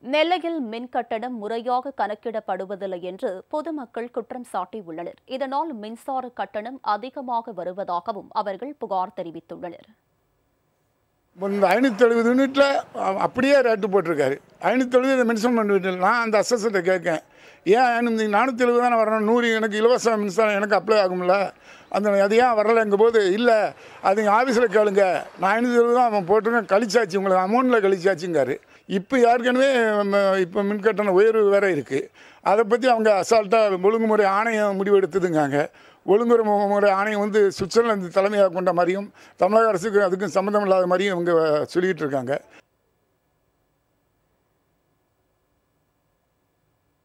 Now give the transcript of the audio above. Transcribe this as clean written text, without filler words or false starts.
நெல்லையில் மின் கட்டணம் முறையாக கணக்கிடப்படுவதில்லை என்று பொதுமக்கள் குற்றம் சாட்டியுள்ளனர். இதனால் மின்சார கட்டணம் அதிகமாக வருவதாகவும் அவர்கள் புகார் தெரிவித்துள்ளனர். 570 யூனிட்ல அப்படியே ரேட்டு போட்டிருக்காரு. 570 மின்சாரம் யூனிட்டில் நான் அந்த அசஸர்கிட்ட கேட்கேன், ஏன் 470 தானே வரணும், 100 எனக்கு இலவச மின்சாரம் எனக்கு அப்ளை ஆகும்ல, அது ஏன் வரலைங்கும் போது இல்லை அது ஆஃபீஸில் கேளுங்க, நான் 570 தான் அவன் போட்டிருக்கேன், கழிச்சாச்சு உங்களுக்கு அமௌண்ட்டில் கழிச்சாச்சுங்காரு. இப்போ ஏற்கனவே இப்போ மின்கட்டண உயர்வு வேறு இருக்குது. அதை பற்றி அவங்க அசால்ட்டாக ஒழுங்குமுறை ஆணையம் முடிவெடுத்ததுங்காங்க. ஒழுங்குமுறை ஆணையம் சுவிட்சர்லாந்து தலைமையாக கொண்ட மாதிரியும் தமிழக அரசுக்கு அதுக்கும் சம்மந்தம் இல்லாத மாதிரியும் இவங்க சொல்லிகிட்டு இருக்காங்க.